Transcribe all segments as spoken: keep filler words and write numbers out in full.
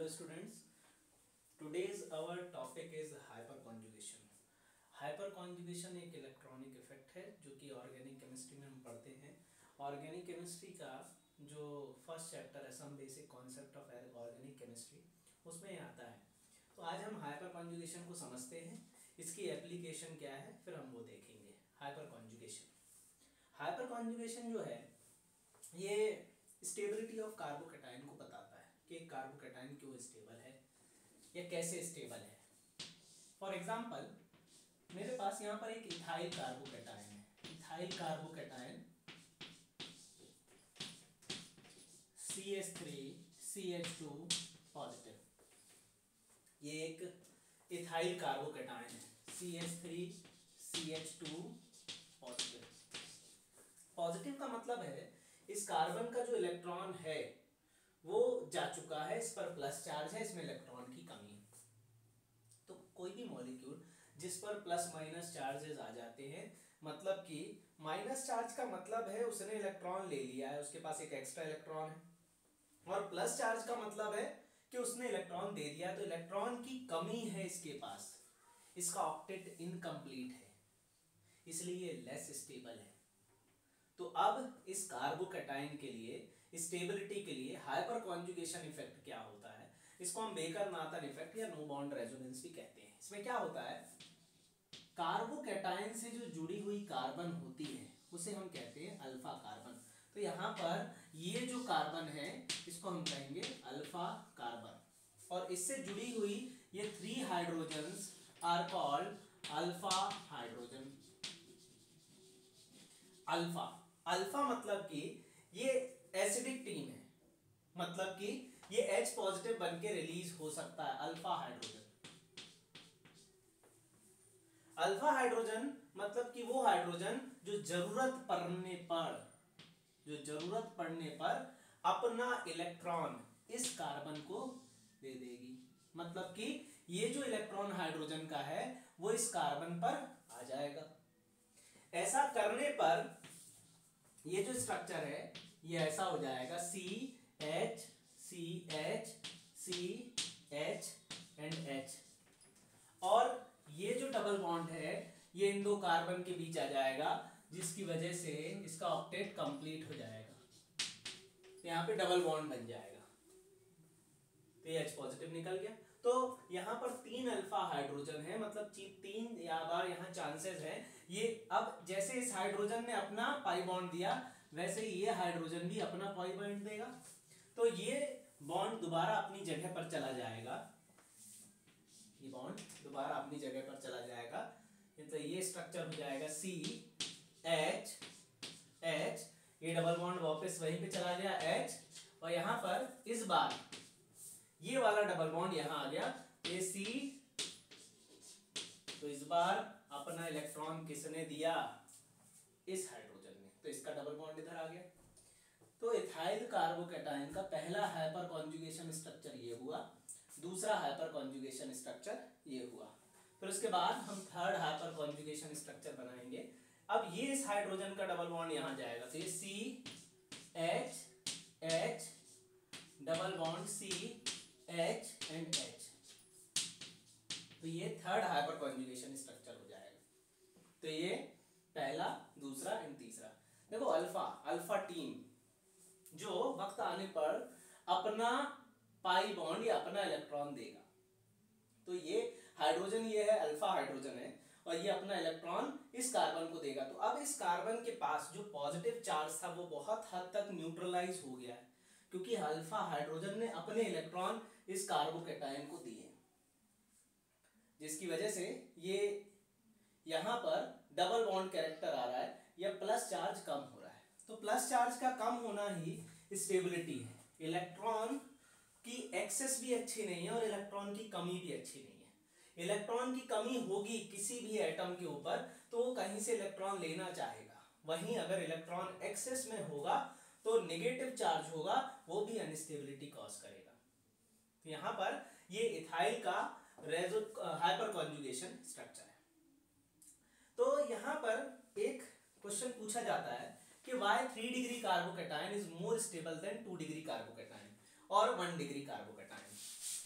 Hello students, today's our topic is hyperconjugation. हाइपरकॉन्जुगेशन एक electronic effect है जो कि ऑर्गेनिक केमिस्ट्री में हम पढ़ते हैं। ऑर्गेनिक केमिस्ट्री का जो फर्स्ट चैप्टर है some basic concept of organic chemistry, उसमें ये आता है। तो आज हम हाइपरकॉन्जुगेशन को समझते हैं, इसकी एप्लीकेशन क्या है फिर हम वो देखेंगे। हाइपरकॉन्जुगेशन हाइपरकॉन्जुगेशन जो है ये स्टेबिलिटी ऑफ कार्बोकैटायन को बताता है कि कार्बोकैटायन क्यों स्टेबल है या कैसे स्टेबल है। फॉर एग्जांपल मेरे पास यहाँ पर एक इथाइल कार्बोकैटायन है, ethyl carbocation C H three C H two positive. ये एक इथाइल कार्बोकैटायन है C H three C H two positive. Positive का मतलब है इस कार्बन का जो इलेक्ट्रॉन है वो जा चुका है, इस पर प्लस चार्ज है, इसमें इलेक्ट्रॉन की कमी है। तो कोई भी मॉलिक्यूल जिस पर प्लस माइनस चार्जेस आ जाते हैं, मतलब कि माइनस चार्ज का मतलब है उसने इलेक्ट्रॉन ले लिया है, उसके पास एक एक्स्ट्रा इलेक्ट्रॉन है, और प्लस चार्ज का मतलब है कि उसने इलेक्ट्रॉन दे दिया, तो इलेक्ट्रॉन की कमी है इसके पास, इसका ऑक्टेट इनकम्प्लीट है, इसलिए लेस स्टेबल है। तो अब इस कार्बोकैटायन के लिए स्टेबिलिटी के लिए हाइपर कॉन्जुगेशन इफेक्ट क्या होता है, इसको हम बेकर नाथन इफेक्ट या नो बॉन्ड रेजोनेंस भी कहते हैं। इसमें क्या होता है, कार्बोकैटायन से जो जुड़ी हुई कार्बन होती है उसे हम कहते हैं अल्फा कार्बन। तो यहाँ पर ये जो कार्बन है इसको हम कहेंगे अल्फा कार्बन, और इससे जुड़ी हुई ये three hydrogens are called alpha hydrogen. Alpha alpha मतलब कि ये एसिडिक टीम है, मतलब कि ये H पॉजिटिव बन के रिलीज हो सकता है। अल्फा हाइड्रोजन अल्फा हाइड्रोजन मतलब कि वो हाइड्रोजन जो जरूरत पड़ने पर जो जरूरत पड़ने पर अपना इलेक्ट्रॉन इस कार्बन को दे देगी, मतलब कि ये जो इलेक्ट्रॉन हाइड्रोजन का है वो इस कार्बन पर आ जाएगा। ऐसा करने पर ये जो स्ट्रक्चर है ये ऐसा हो जाएगा C H C H C H and H, और ये जो डबल बॉन्ड है ये इन दो कार्बन के बीच आ जाएगा, जिसकी वजह से इसका ऑक्टेट कंप्लीट हो जाएगा। यहाँ पे डबल बॉन्ड बन जाएगा, तो ये H पॉजिटिव निकल गया। तो यहाँ पर तीन अल्फा हाइड्रोजन है, मतलब तीन या बार यहाँ चांसेस है। ये अब जैसे इस हाइड्रोजन ने अपना पाई बॉन्ड दिया वैसे ये हाइड्रोजन भी अपना पाई बॉन्ड देगा, तो ये बॉन्ड दोबारा अपनी जगह पर चला जाएगा, ये बॉन्ड दोबारा अपनी जगह पर चला जाएगा। तो ये स्ट्रक्चर हो जाएगा सी एच एच, ये डबल बॉन्ड वापस वहीं पे चला गया H, और यहाँ पर इस बार ये वाला डबल बॉन्ड यहां आ गया ए सी, तो इस बार अपना इलेक्ट्रॉन किसने दिया, इस हाइड्रोजन ने, तो इसका डबल बॉन्ड इधर आ गया। तो इथाइल कार्बोकैटायन का पहला हाइपर कॉन्जुगेशन स्ट्रक्चर ये हुआ, दूसरा हाइपर कॉन्जुगेशन स्ट्रक्चर ये हुआ। फिर उसके बाद हम थर्ड हाइपर कॉन्जुगेशन स्ट्रक्चर बनाएंगे। अब ये इस हाइड्रोजन का डबल बॉन्ड यहां जाएगा, तो ये C H H double bond C H and H, तो ये थर्ड हाइपर कॉन्जुगेशन स्ट्रक्चर हो जाएगा। तो ये पहला, दूसरा एंड तीसरा। देखो अल्फा अल्फा टीम जो वक्त आने पर अपना पाई बॉन्ड या अपना इलेक्ट्रॉन देगा, तो ये हाइड्रोजन ये है अल्फा हाइड्रोजन है, और ये अपना इलेक्ट्रॉन इस कार्बन को देगा। तो अब इस कार्बन के पास जो पॉजिटिव चार्ज था वो बहुत हद तक न्यूट्रलाइज हो गया है, क्योंकि अल्फा हाइड्रोजन ने अपने इलेक्ट्रॉन इस कार्बोकैटायन को दिए, जिसकी वजह से ये यहां पर डबल बॉन्ड कैरेक्टर आ रहा है या प्लस चार्ज कम हो रहा है। तो प्लस चार्ज का कम होना ही स्टेबिलिटी है। इलेक्ट्रॉन की एक्सेस भी अच्छी नहीं है और इलेक्ट्रॉन की कमी भी अच्छी नहीं है। इलेक्ट्रॉन की कमी होगी किसी भी एटम के ऊपर तो वो कहीं से इलेक्ट्रॉन लेना चाहेगा, वहीं अगर इलेक्ट्रॉन एक्सेस में होगा तो नेगेटिव चार्ज होगा, वो भी अनस्टेबिलिटी कॉज करेगा। तो यहां पर ये इथाइल का रेजो हाइपर कॉन्जुगेशन स्ट्रक्चर है। तो यहां पर एक क्वेश्चन पूछा जाता है कि why three degree carbocation is more stable than two degree carbocation और वन डिग्री कार्बोकैटायन।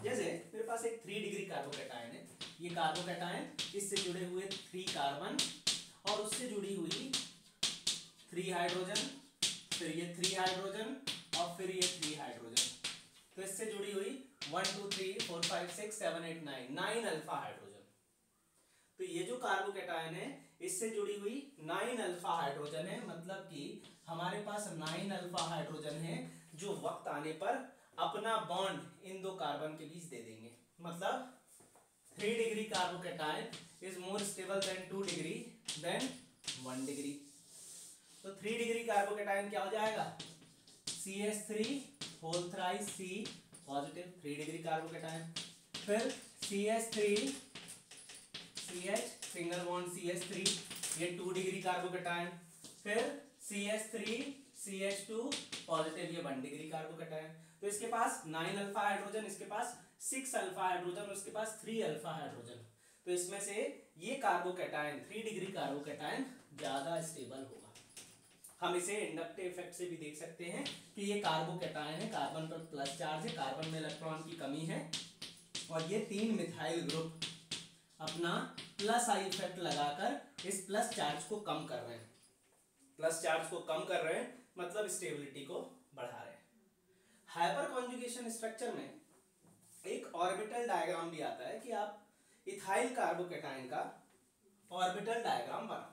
जैसे मेरे पास एक थ्री डिग्री कार्बोकैटायन है, ये कार्बोकैटायन इससे जुड़े हुए थ्री कार्बन और उससे जुड़ी हुई थ्री हाइड्रोजन, फिर ये थ्री हाइड्रोजन और फिर ये थ्री हाइड्रोजन, तो इससे जुड़ी हुई one two three four five six seven eight nine nine alpha hydrogen. तो ये जो कार्बोकैटायन है इससे जुड़ी हुई नाइन अल्फा हाइड्रोजन है, मतलब कि हमारे पास नाइन अल्फा हाइड्रोजन है जो वक्त आने पर अपना बॉन्ड इन दो कार्बन के बीच दे देंगे। मतलब three degree carbocation is more stable than two degree than one degree. तो थ्री डिग्री कार्बोकैटायन क्या हो जाएगा, C H three whole thrice C positive, three degree carbocation. फिर C H three C H single bond C H three, ये two degree carbocation. फिर C H three C H two positive, ये one degree carbocation. तो इसके पास nine alpha hydrogen, इसके पास six alpha hydrogen, उसके पास three alpha hydrogen. तो इसमें से ये कार्बोकैटायन थ्री डिग्री कार्बोकैटायन ज्यादा स्टेबल होगा। हम इसे इंडक्टिव इफेक्ट से भी देख सकते हैं कि ये कार्बोकैटायन है, कार्बन पर प्लस चार्ज है, कार्बन में इलेक्ट्रॉन की कमी है और ये तीन मिथाइल ग्रुप अपना प्लस आई इफेक्ट लगाकर इस प्लस चार्ज को कम कर रहे हैं, प्लस चार्ज को कम कर रहे हैं मतलब स्टेबिलिटी को बढ़ा रहे हैं। हाइपर कॉन्जुगेशन स्ट्रक्चर में एक ऑर्बिटल डायग्राम भी आता है कि आप इथाइल कार्बोकैटायन का ऑर्बिटल डायग्राम बनाओ।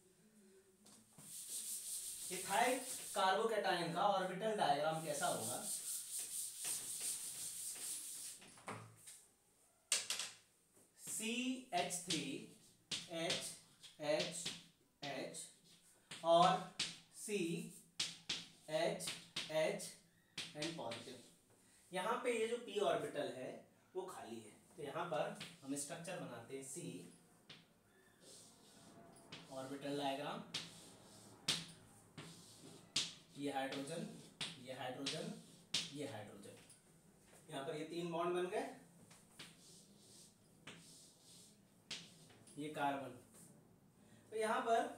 इथाइल कार्बोकैटायन का ऑर्बिटल डायग्राम कैसा होगा, C H three H H H और C H H and positive. यहाँ पे ये जो p ऑर्बिटल है वो खाली है, तो यहाँ पर हम स्ट्रक्चर बनाते हैं C ऑर्बिटल डायग्राम, ये हाइड्रोजन ये हाइड्रोजन ये हाइड्रोजन, यहाँ पर ये तीन बॉन्ड बन गए, ये कार्बन। तो यहाँ पर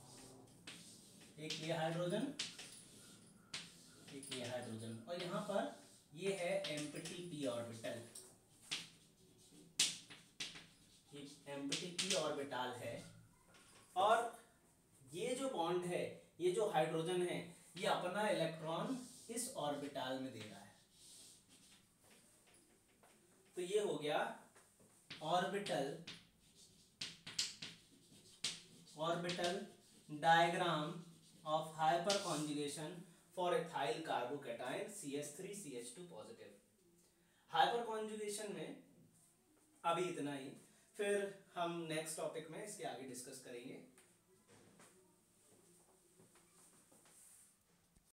एक ये हाइड्रोजन एक ये हाइड्रोजन और यहाँ पर ये है एम्प्टी p ऑर्बिटल, ये एम्प्टी p ऑर्बिटल है और ये जो बॉन्ड है, ये जो हाइड्रोजन है, ये अपना इलेक्ट्रॉन इस ऑर्बिटल में दे रहा है। तो ये हो गया orbital orbital diagram of hyper conjugation for ethyl carbocation C H three C H two positive। Hyper conjugation में अभी इतना ही, फिर हम नेक्स्ट टॉपिक में इसके आगे डिस्कस करेंगे।